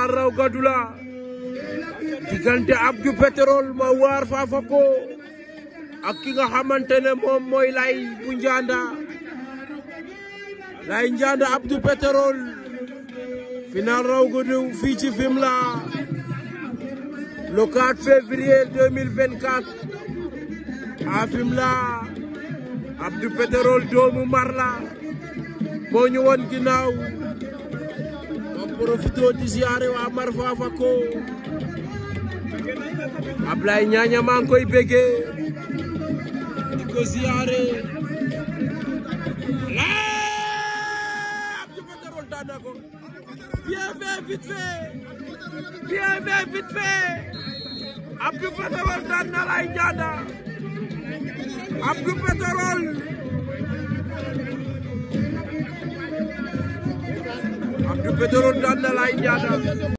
final raw gadu la diggante Abdou Pétrole ma waar Fafako ak ki nga xamante ne moom mooy Lay bu Ndianda Lay Ndianda Abdou Pétrole final raw gadu fii ci Fimela le 4 février 2024 à Fimela Abdou Pétrole doomu Marla moo ñu woon ginnaaw ma profito di ziare waa Mar Fafako Ablaye Ñaaña maa ngi koy béggee di ko ziare Abdou Pétrole daan na ko bien fait vite fait Abdou Pétrole daan na Lay Ndianda Abdou Pétrole daan na Lay Ndianda